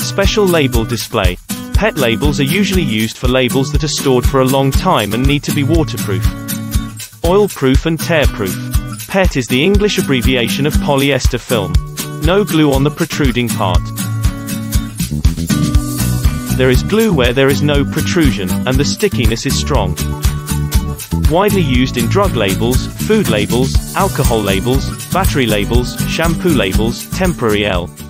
Special label display. PET labels are usually used for labels that are stored for a long time and need to be waterproof. Oil-proof and tear-proof. PET is the English abbreviation of polyester film. No glue on the protruding part. There is glue where there is no protrusion, and the stickiness is strong. Widely used in drug labels, food labels, alcohol labels, battery labels, shampoo labels, temporary L.